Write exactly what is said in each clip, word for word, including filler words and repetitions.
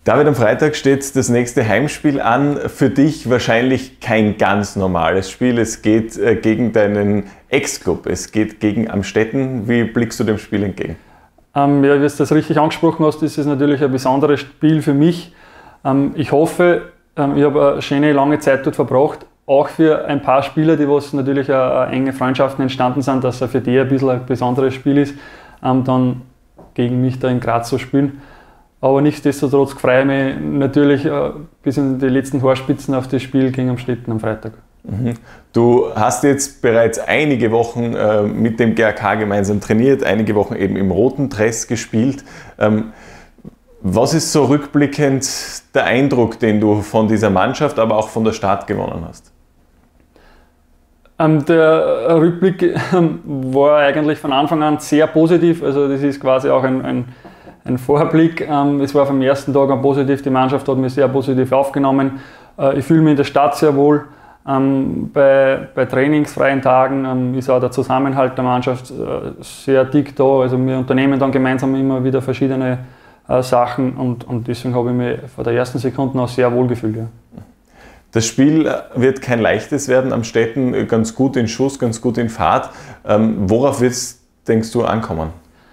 David, am Freitag steht das nächste Heimspiel an. Für dich wahrscheinlich kein ganz normales Spiel. Es geht äh, gegen deinen Ex-Club, es geht gegen Amstetten. Wie blickst du dem Spiel entgegen? Ähm, ja, wie du das richtig angesprochen hast, ist es natürlich ein besonderes Spiel für mich. Ähm, ich hoffe, ähm, ich habe eine schöne, lange Zeit dort verbracht. Auch für ein paar Spieler, die was natürlich eine, eine enge Freundschaften entstanden sind, dass er für die ein bisschen ein besonderes Spiel ist, ähm, dann gegen mich da in Graz zu spielen. Aber nichtsdestotrotz freue ich mich natürlich äh, bis in die letzten Haarspitzen auf das Spiel gegen Amstetten am Freitag. Mhm. Du hast jetzt bereits einige Wochen äh, mit dem G A K gemeinsam trainiert, einige Wochen eben im roten Dress gespielt. Ähm, was ist so rückblickend der Eindruck, den du von dieser Mannschaft, aber auch von der Stadt gewonnen hast? Ähm, der Rückblick äh, war eigentlich von Anfang an sehr positiv. Also das ist quasi auch ein, ein Ein Vorblick. Es war vom ersten Tag an positiv, die Mannschaft hat mich sehr positiv aufgenommen. Ich fühle mich in der Stadt sehr wohl. Bei, bei trainingsfreien Tagen ist auch der Zusammenhalt der Mannschaft sehr dick da. Also wir unternehmen dann gemeinsam immer wieder verschiedene Sachen und, und deswegen habe ich mich von der ersten Sekunde an sehr wohl gefühlt. Ja. Das Spiel wird kein leichtes werden. Amstetten ganz gut in Schuss, ganz gut in Fahrt. Worauf wird es, denkst du, ankommen?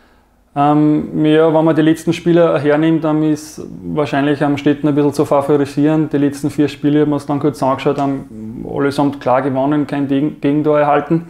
Ähm, ja, wenn man die letzten Spiele hernimmt, dann ist wahrscheinlich Amstetten ein bisschen zu favorisieren. Die letzten vier Spiele haben wir uns dann kurz angeschaut, haben allesamt klar gewonnen, kein Gegentor erhalten.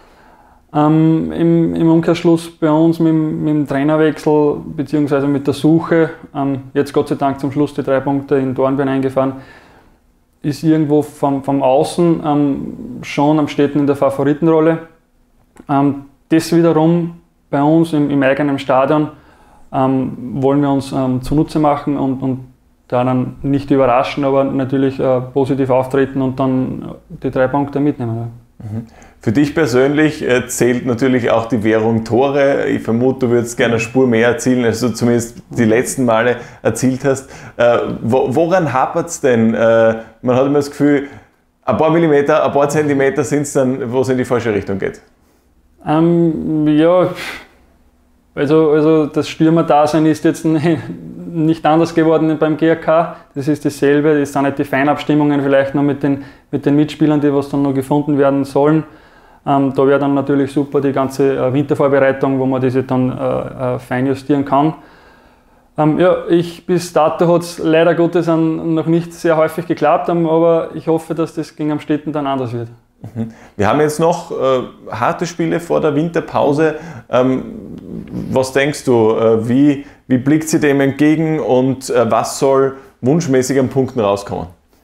Ähm, im, Im Umkehrschluss bei uns mit, mit dem Trainerwechsel bzw. mit der Suche, ähm, jetzt Gott sei Dank zum Schluss die drei Punkte in Dornbirn eingefahren, ist irgendwo vom, vom Außen ähm, schon Amstetten in der Favoritenrolle. Ähm, das wiederum bei uns im, im eigenen Stadion ähm, wollen wir uns ähm, zunutze machen und, und da dann nicht überraschen, aber natürlich äh, positiv auftreten und dann die drei Punkte mitnehmen. Ja. Mhm. Für dich persönlich äh, zählt natürlich auch die Währung Tore. Ich vermute, du würdest gerne eine Spur mehr erzielen, als du zumindest die letzten Male erzielt hast. Äh, wo, woran hapert es denn? Äh, man hat immer das Gefühl, ein paar Millimeter, ein paar Zentimeter sind es dann, wo es in die falsche Richtung geht. Ähm, ja, also, also das Stürmerdasein ist jetzt nicht anders geworden beim G A K. Das ist dasselbe, das sind nicht die Feinabstimmungen vielleicht noch mit den, mit den Mitspielern, die was dann noch gefunden werden sollen. Ähm, da wäre dann natürlich super die ganze äh, Wintervorbereitung, wo man diese dann äh, äh, fein justieren kann. Ähm, ja, ich, bis dato hat es leider Gottes an, noch nicht sehr häufig geklappt, aber ich hoffe, dass das gegen Amstetten dann anders wird. Wir haben jetzt noch äh, harte Spiele vor der Winterpause. Ähm, was denkst du, äh, wie, wie blickt sie dem entgegen und äh, was soll wunschmäßig an Punkten rauskommen?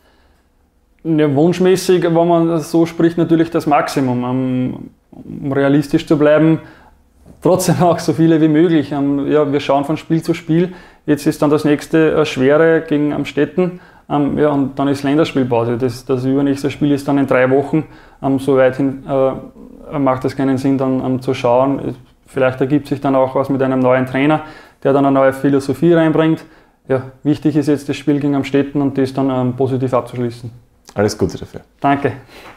Ja, wunschmäßig, wenn man so spricht, natürlich das Maximum. Um, um realistisch zu bleiben, trotzdem auch so viele wie möglich. Um, ja, wir schauen von Spiel zu Spiel. Jetzt ist dann das nächste äh, Schwere gegen Amstetten. Um, ja, und dann ist Länderspielpause. Das, das übernächste Spiel ist dann in drei Wochen. Um, so weit hin äh, macht es keinen Sinn, dann um, zu schauen. Vielleicht ergibt sich dann auch was mit einem neuen Trainer, der dann eine neue Philosophie reinbringt. Ja, wichtig ist jetzt das Spiel gegen Amstetten und das dann um, positiv abzuschließen. Alles Gute dafür. Danke.